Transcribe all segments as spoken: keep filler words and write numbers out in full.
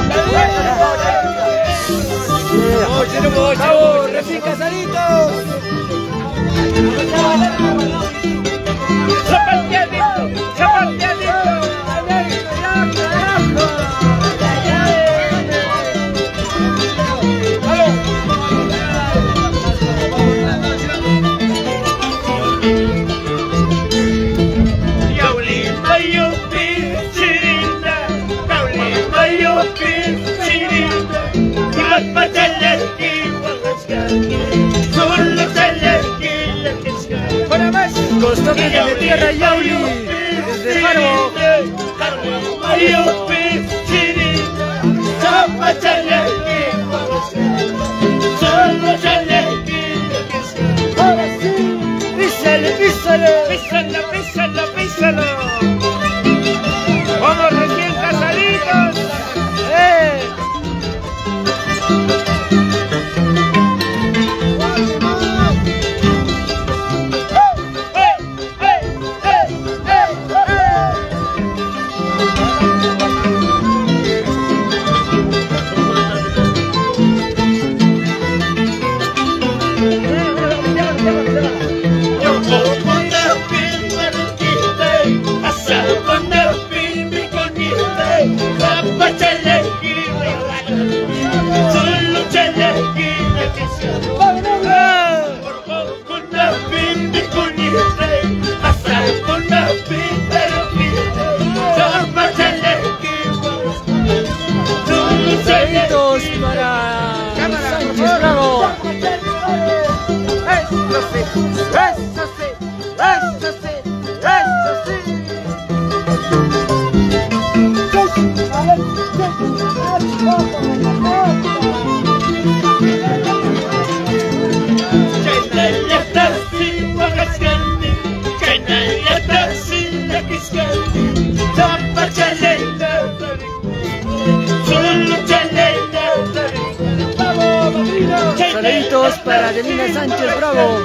¡Vamos, recién casaditos! ¡Zapateadito! ¡Zapateadito! Los toques de tierra Yauli, desde Farbo. Ahora sí, písale, písale. Písalo, písalo, písalo. Vamos recién casaditos. ¡Eh! Para Sánchez Bravo. Eso sí, eso sí, eso sí, eso sí. Saluditos para Adelina Sánchez Bravo.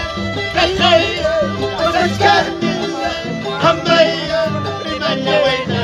Hamaya, Rimanya, Wayna.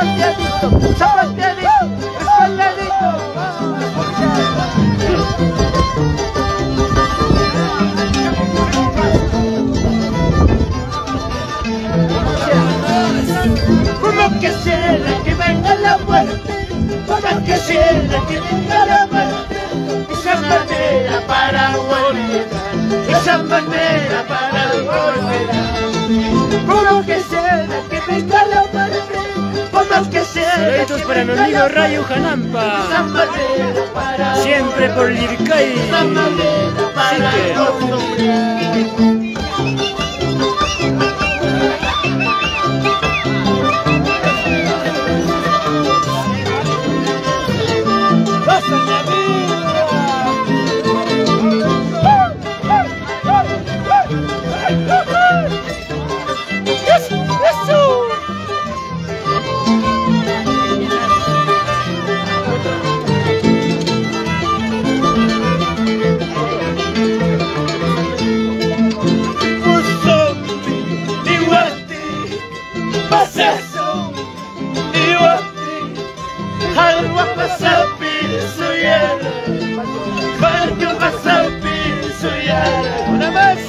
zapateadito, zapateadito, respaldadito. Como que cierra que venga la muerte, como que cierra que venga la muerte. Esa manera para volver, esa manera para volver. Como que cierra que venga la muerte, como que cierra. Saludos para mi amigo Rayo Janampa, Esa manera para siempre por Lircay. esa manera para volver. Una más.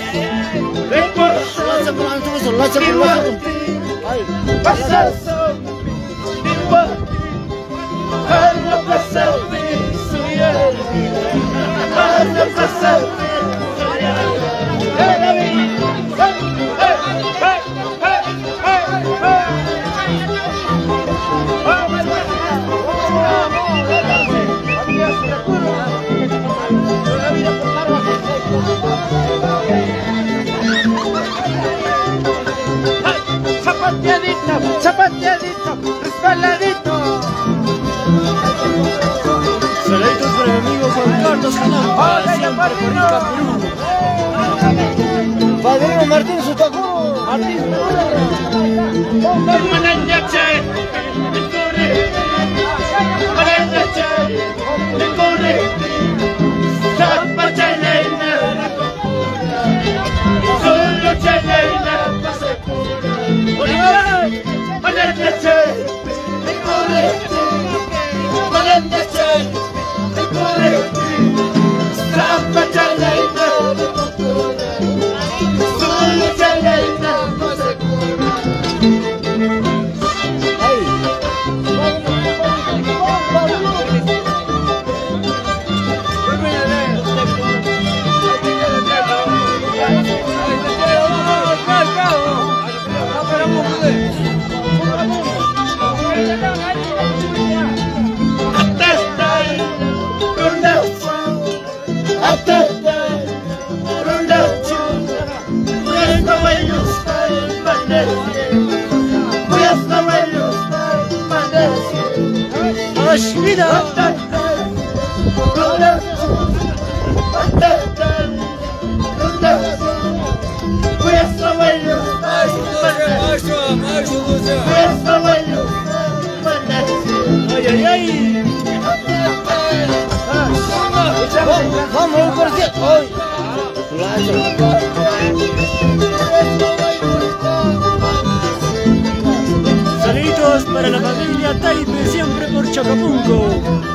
Zapateadito, zapateadito, resbaladito. Saludos para mi amigo Juan Carlos Janampa, siempre por Ica, Perú. Padrino Martín Sutacuro. Martín Vida. Ay, ay, ay. Vamos, por cierto. Ay. Saludos para la familia Taipe, siempre por Chacapunco.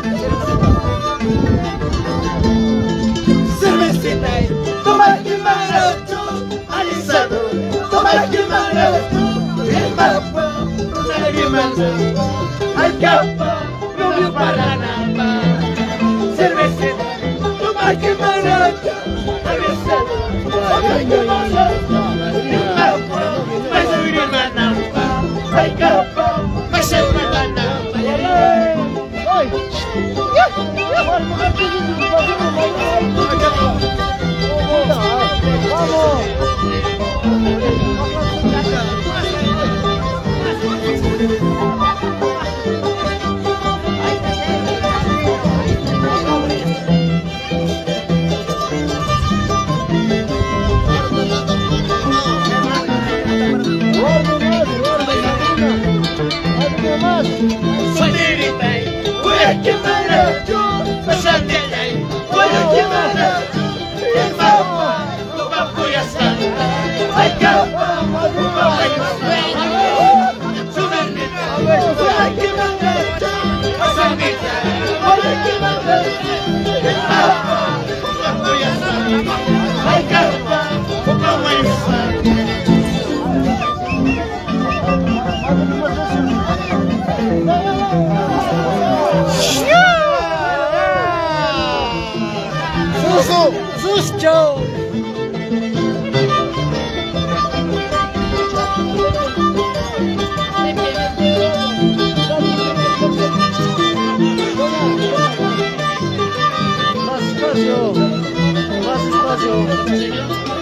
Cervecita, toma que marato, alisado, toma que marato, el mapa, una guimanda, al capa, rubio para nada. Cervecita, toma que marato, alisado, toma que marato, el mapa, más una guimanda, al capa, más una guimanda. Vamos. Suso, Suscho. Más espacio, más espacio.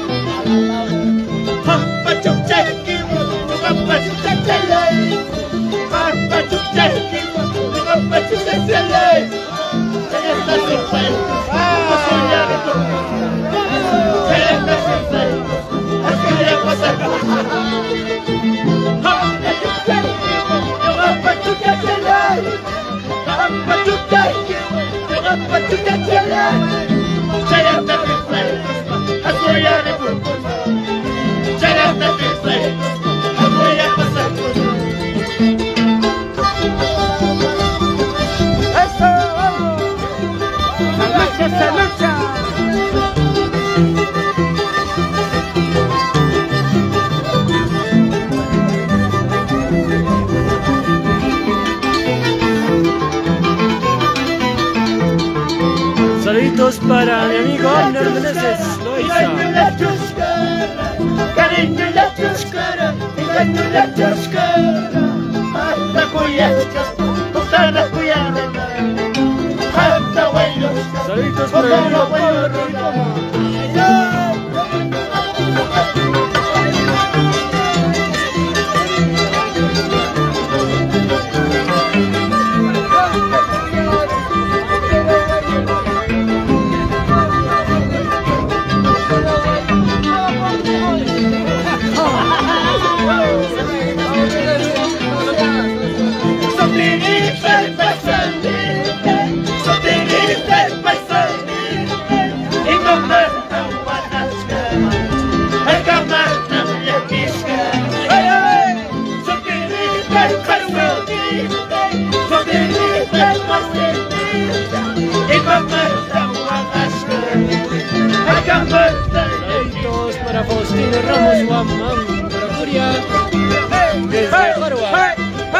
Saluditos para mi amigo Abner Meneses, Loiza. Cariño la chuscara, cariño la chuscara, hasta cuyacha, hasta cuyacha, hasta huellos. Saluditos para mi amigo Pablo Rodríguez. Saluditos para Faustino Ramos Guamán, para Curia, desde Jarua.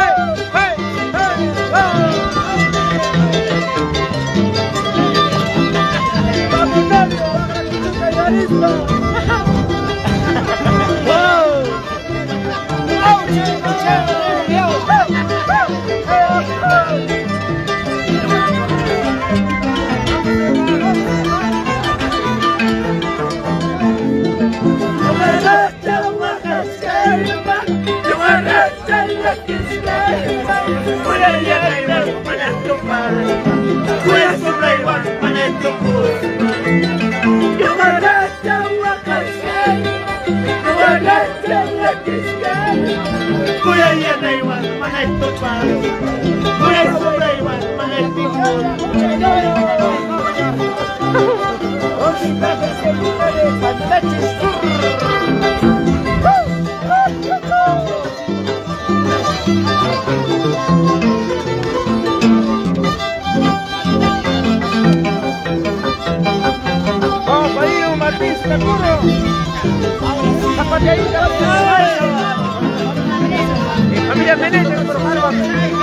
Familia Menéndez, por favor.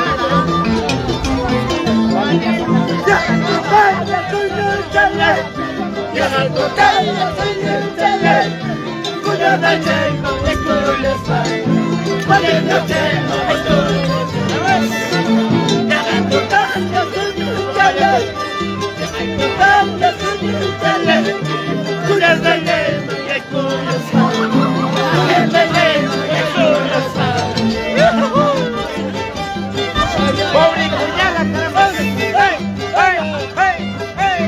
Pobre cuñada, caramba. ¡Hey! ¡Hey! ¡Hey! ¡Hey!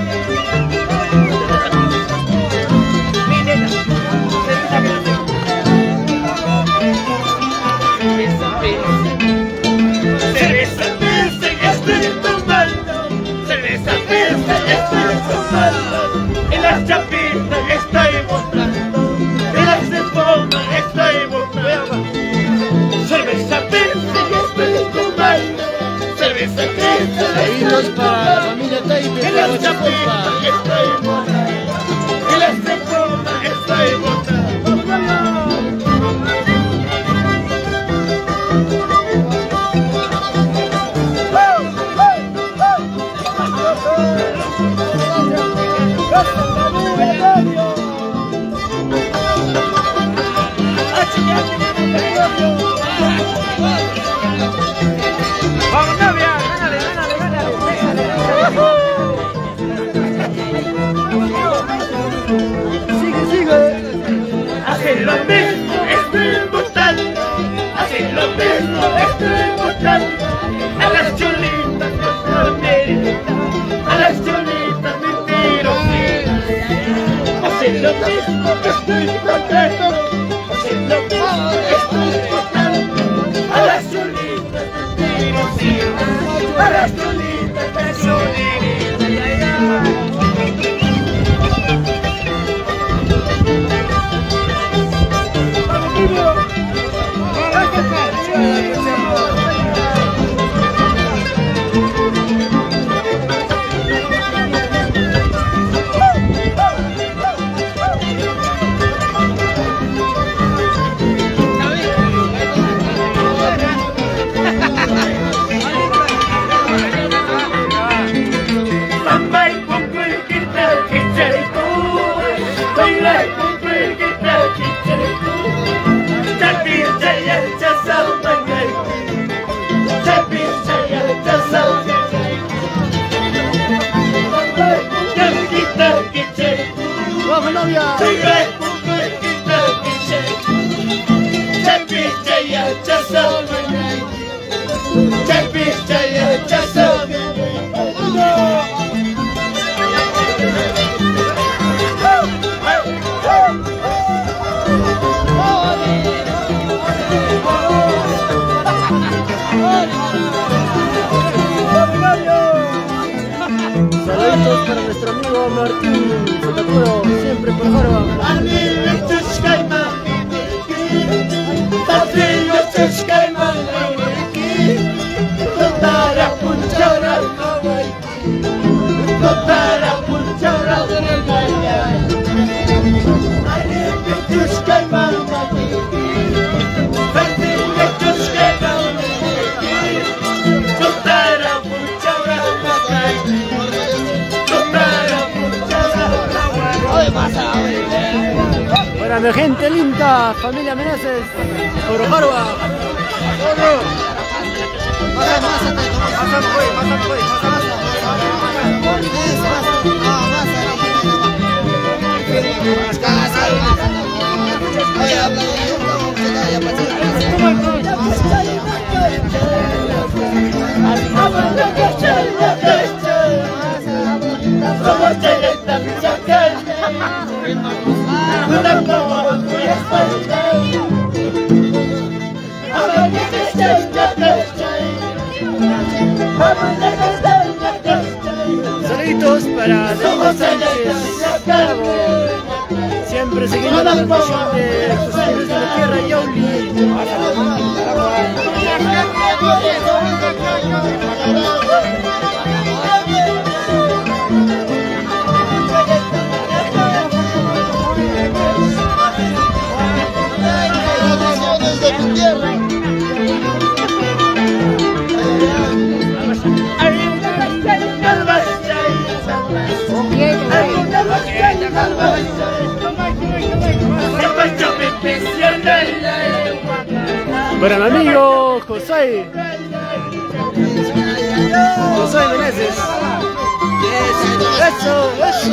Mi nena, cerveza firme, estoy tomando. Cerveza firme, estoy tomando. En las chapitas estoy botando. En las espumas estoy botando. Cerveza firme, estoy tomando. Cerveza firme, Saluditos para la familia Taipe, en las chapitas estoy botando. En las espumas estoy botando. cantando a las chulitas costoneras, a las chulitas mentirositas. Hacen lo mismo que estoy contando, hacen lo mismo que estoy contando, a las chulitas mentirositas, a las chulitas mentirositas. Saludos para nuestro amigo Martín Sotacudo, siempre por Jarba. Para mi gente linda, familia Meneses, por Jarba. Saluditos para Daniel Sánchez Cabo, siempre siguiendo la transmisión de Costumbre de la Tierra y Yauli. Para mi amigo José José Meneses. Eso, eso.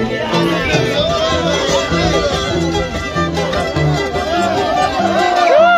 Woo!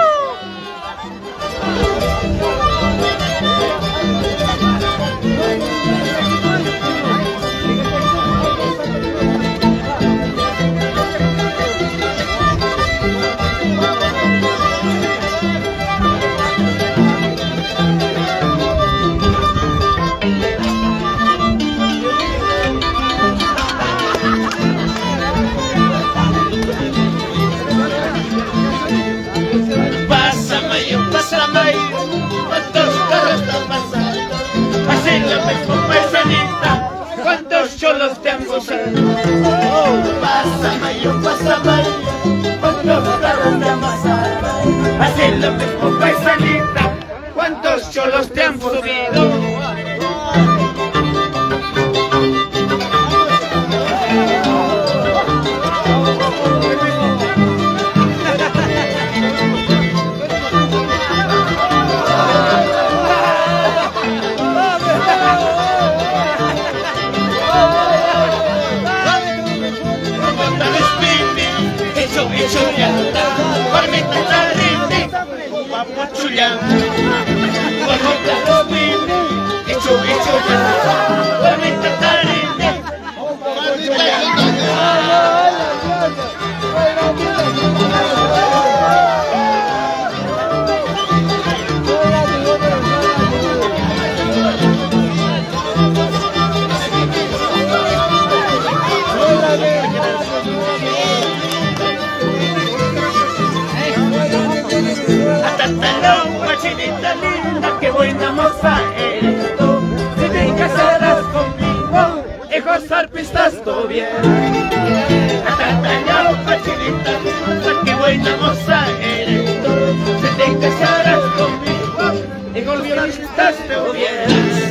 pasando ahí, cuántos carros están pasando. Así lo mismo paisanita, cuántos cholos te han gozado. Pasa Mayo, pasa Mayo, cuántos carros te han pasado. Así lo mismo paisanita, cuántos cholos te han subido. Chullán, guarmita los pibes, hecho, hecho ya, guarmita tarinde. Chinita linda, qué buena moza eres tú. Si te casarás conmigo y gozar pistas tú bien. Atatallao, chinita linda, qué buena moza eres tú. Si te casarás conmigo y gozar pistas tú bien.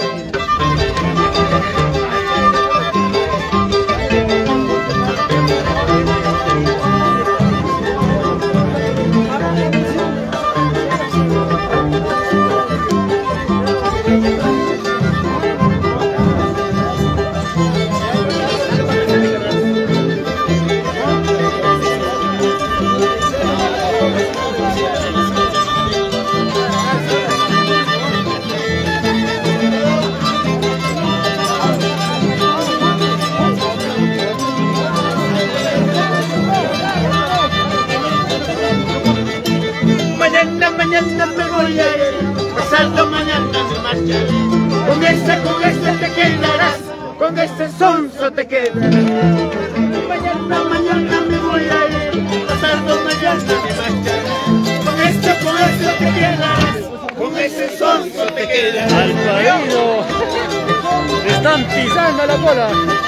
Mañana me voy a ir, pasado mañana me marcharé. Con ese, con ese te quedarás, con ese sonso te quedarás. Mañana, mañana me voy a ir, pasado mañana me marcharé. Con ese, con ese te quedarás, con ese sonso te quedarás. Al parido, le están pisando la cola.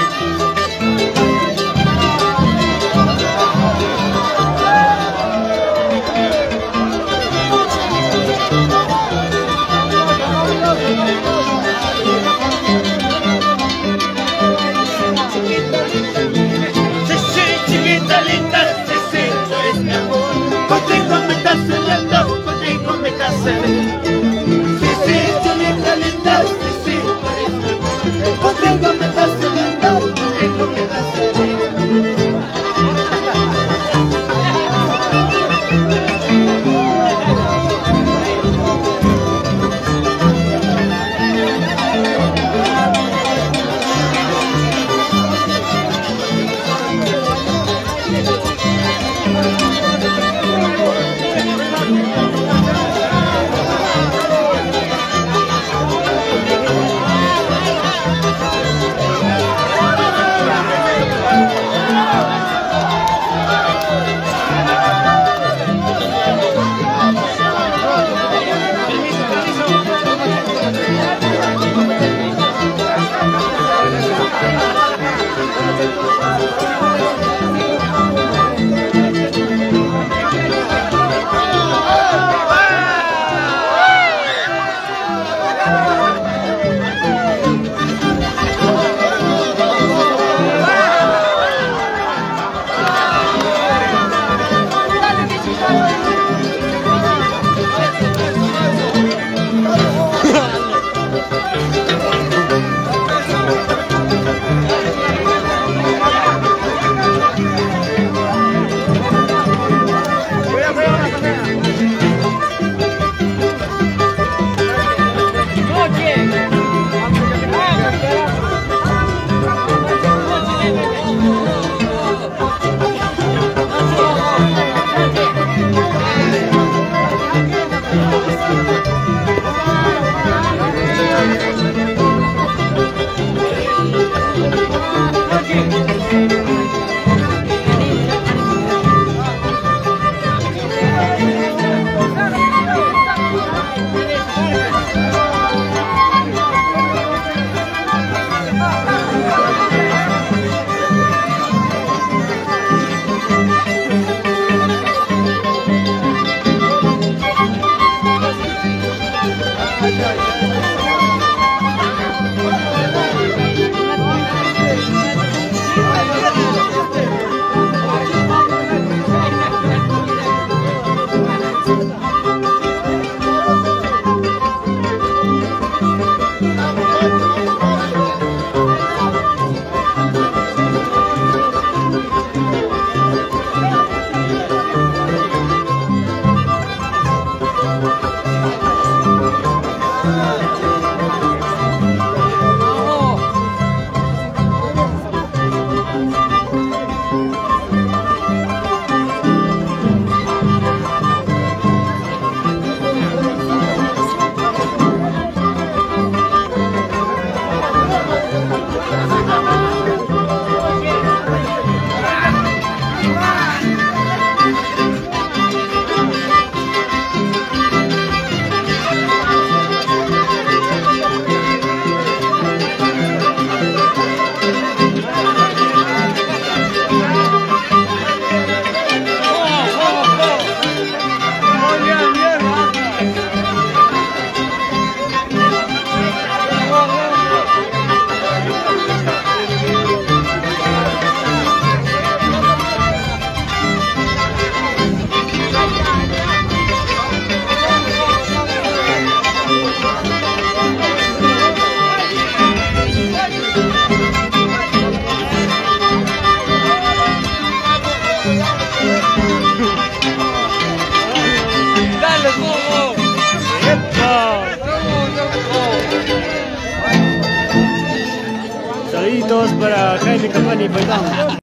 Contigo me estás soñando, contigo me casaré. Sí, sí, chinita linda, sí, sí, contigo me estás soñando. para Jaime Camani Paitán.